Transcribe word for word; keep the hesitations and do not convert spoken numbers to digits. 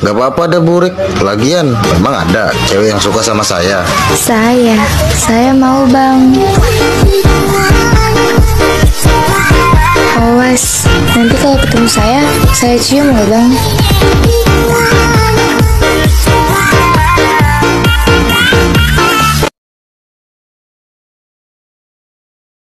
Gak apa-apa deh Burik. Lagian memang ada cewek yang suka sama saya. Saya, saya mau bang. Awas, nanti kalau ketemu saya, saya cium loh bang.